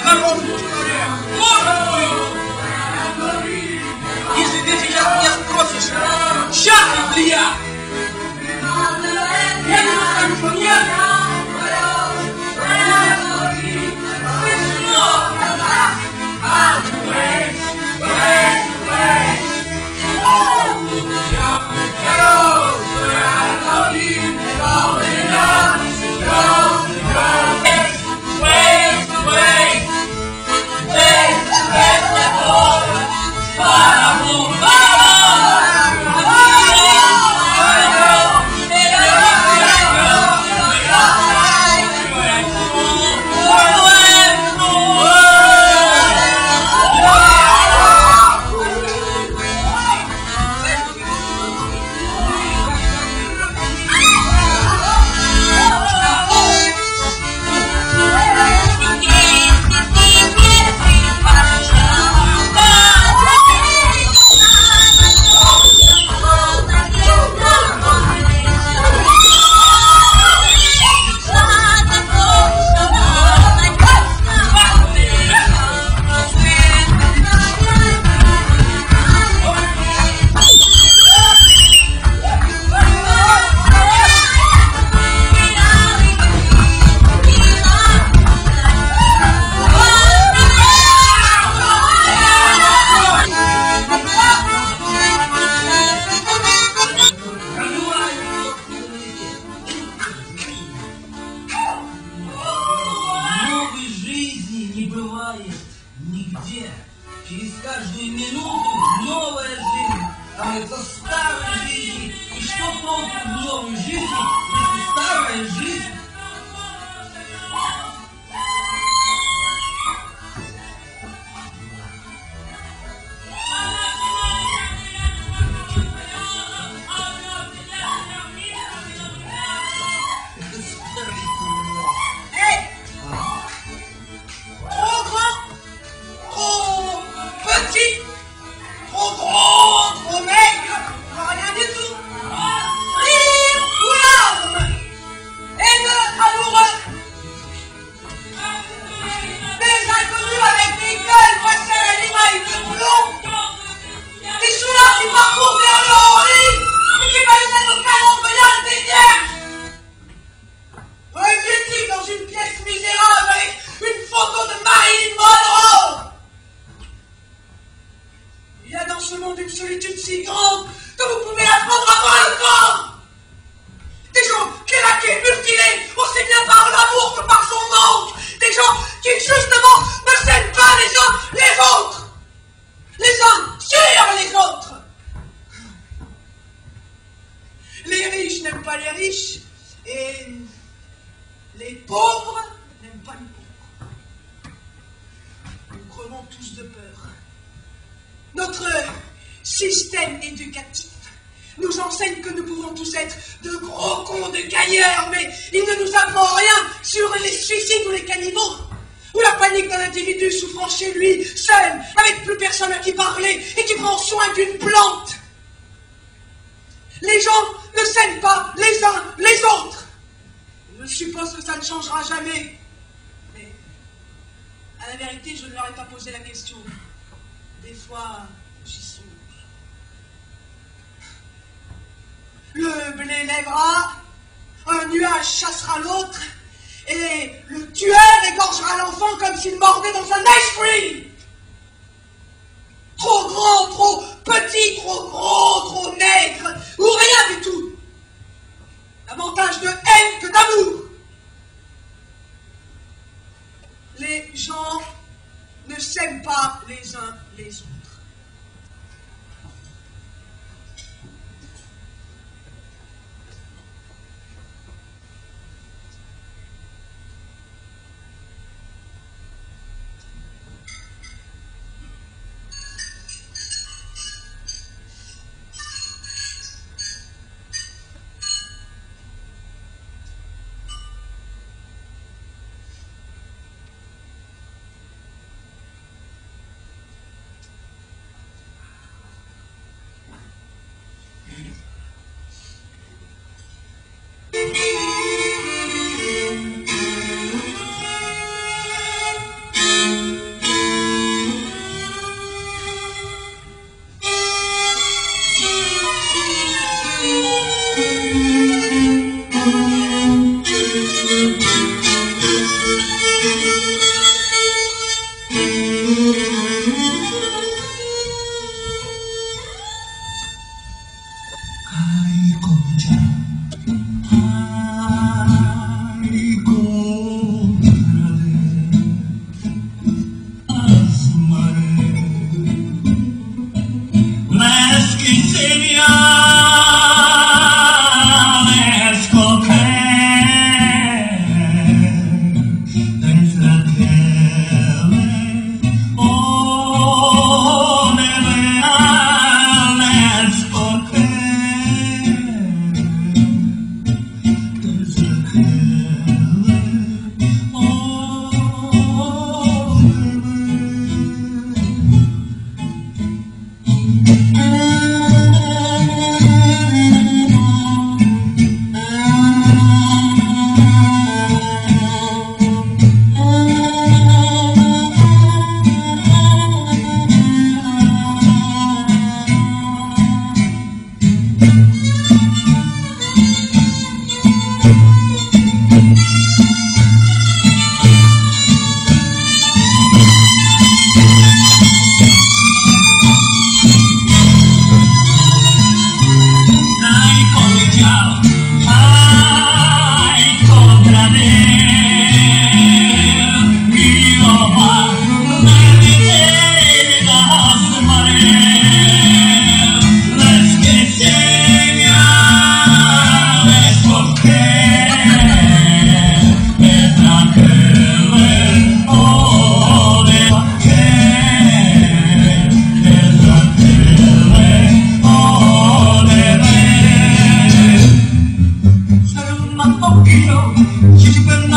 Если ты сейчас меня спросишь, счастлив ли я скажу, что нет. Через каждую минуту новая жизнь становится старой жизнью. И что толку в новой жизни, если старая жизнь? Le blé lèvera, un nuage chassera l'autre, et le tueur égorgera l'enfant comme s'il mordait dans un ice cream. Trop grand, trop petit, trop gros, trop maigre, ou rien du tout. Davantage de haine que d'amour. Les gens ne s'aiment pas les uns les autres.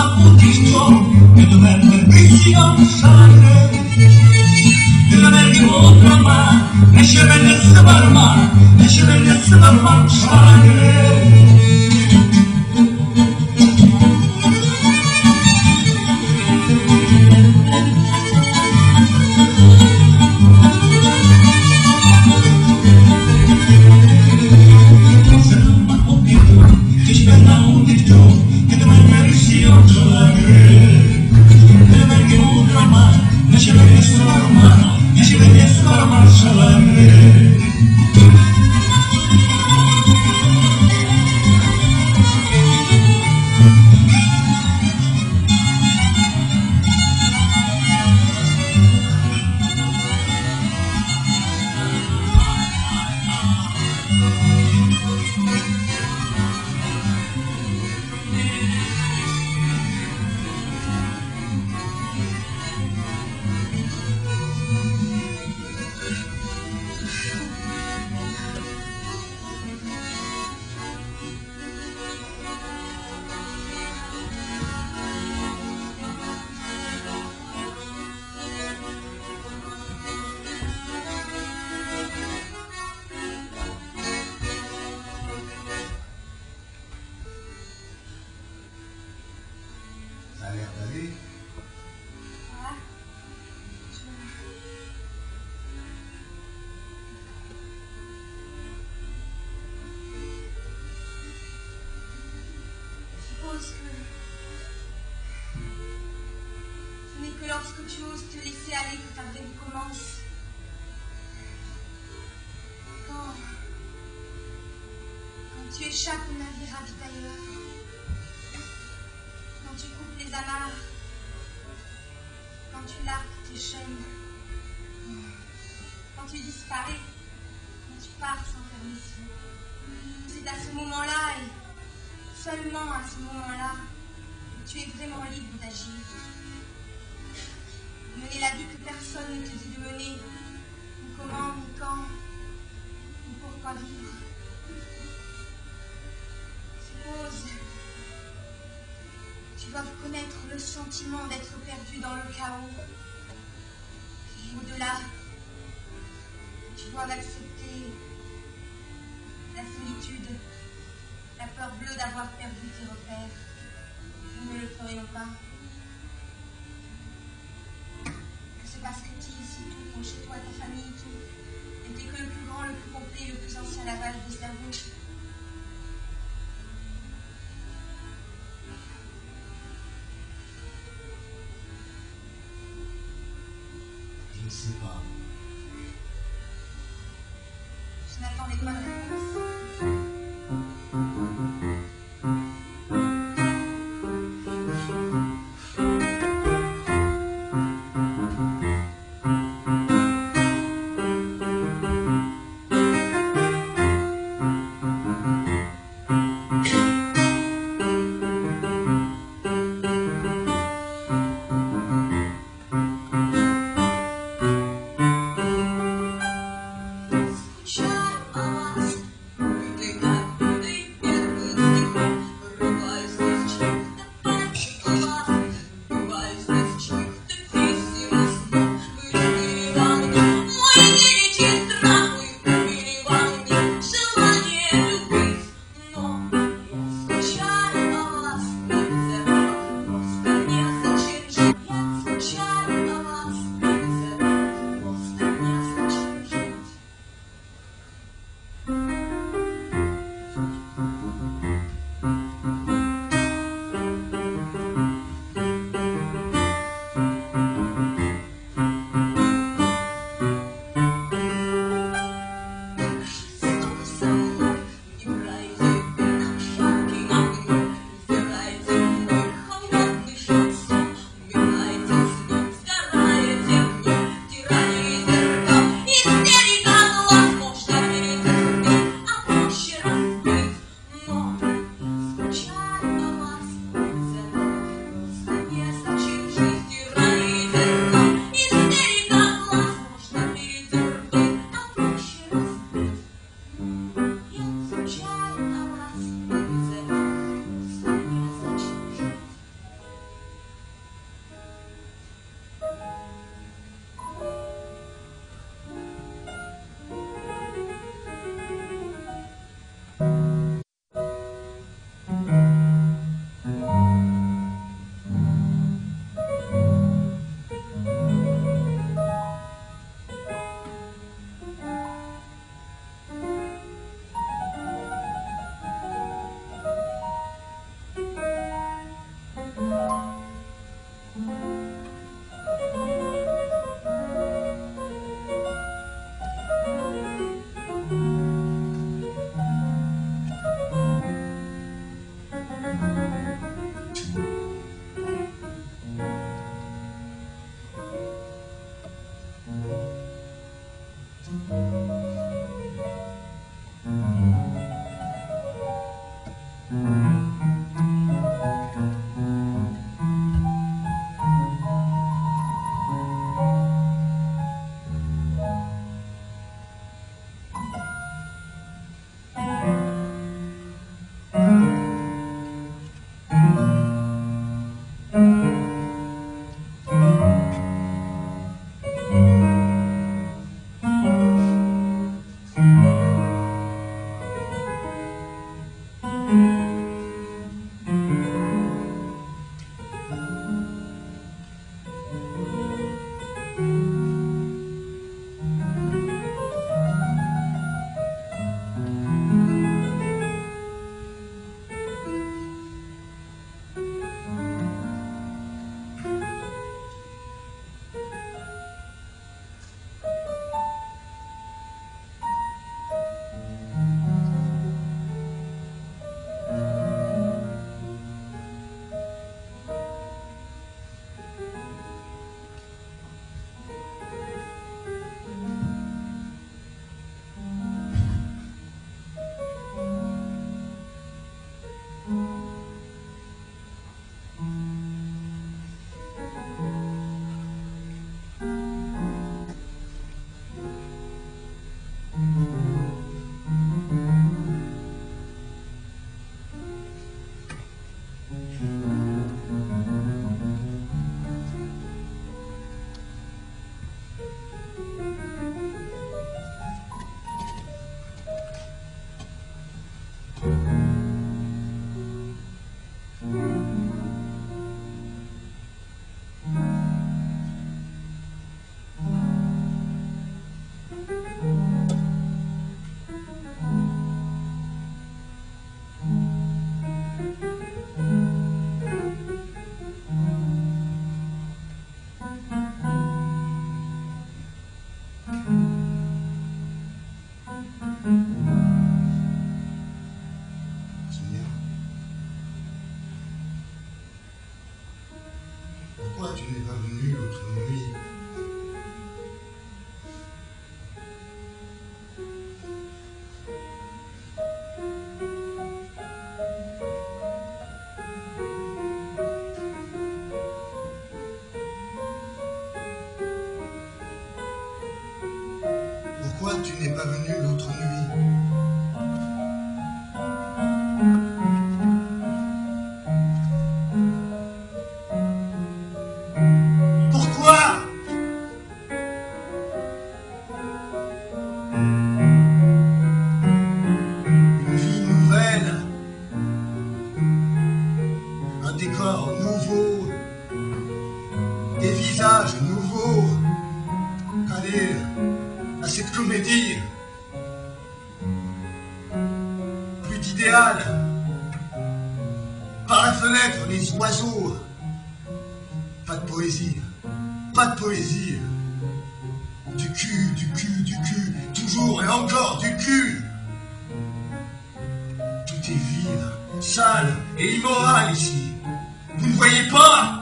Lorsque tu oses te laisser aller que ta vraie vie commence. Quand tu échappes au navire ravitailleur, quand tu coupes les amarres, quand tu largues tes chaînes, quand tu disparais, quand tu pars sans permission. C'est à ce moment-là et seulement à ce moment-là que tu es vraiment libre d'agir. Mener la vie que personne ne te dit de mener, ni comment, ni quand, ni pourquoi vivre. Suppose tu dois connaître le sentiment d'être perdu dans le chaos. Et au-delà, tu dois accepter la solitude, la peur bleue d'avoir perdu tes repères. Nous ne le ferions pas. Parce que tu es ici, tout, ton chez toi, ta famille, tout, n'était que le plus grand, le plus complet, le plus ancien lavage de cerveau. Je ne sais pas. Je n'attendais pas la réponse. Pourquoi tu n'es pas venu l'autre nuit? Pourquoi tu n'es pas venu l'autre nuit? Pourquoi? Une vie nouvelle, un décor nouveau, des visages nouveaux. Allez, à cette comédie, plus d'idéal. Par la fenêtre, les oiseaux. Pas de poésie, pas de poésie. Du cul, toujours et encore du cul. Tout est vide, sale et immoral ici. Vous ne voyez pas?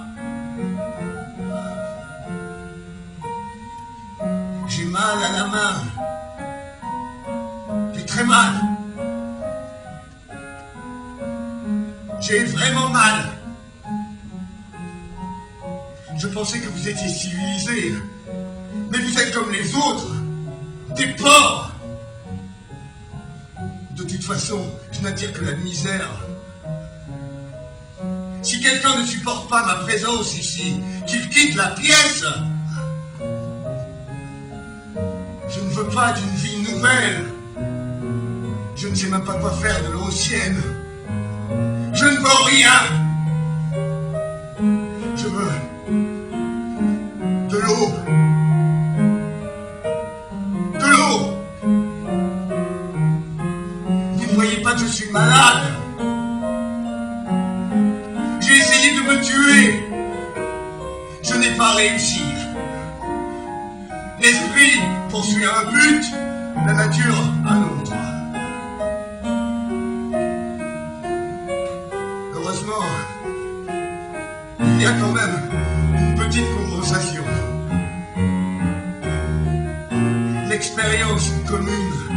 J'ai mal à la main. J'ai très mal. J'ai vraiment mal. Je pensais que vous étiez civilisés. Mais vous êtes comme les autres. Des porcs. De toute façon, je n'attire que la misère. Si quelqu'un ne supporte pas ma présence ici, qu'il quitte la pièce. Je ne veux pas d'une vie nouvelle. Je ne sais même pas quoi faire de l'ancienne. Je ne veux rien. Je veux de l'eau. De l'eau. Vous ne voyez pas que je suis malade. J'ai essayé de me tuer. Je n'ai pas réussi. L'esprit poursuit un but, la nature un autre. Heureusement, il y a quand même une petite compensation. L'expérience commune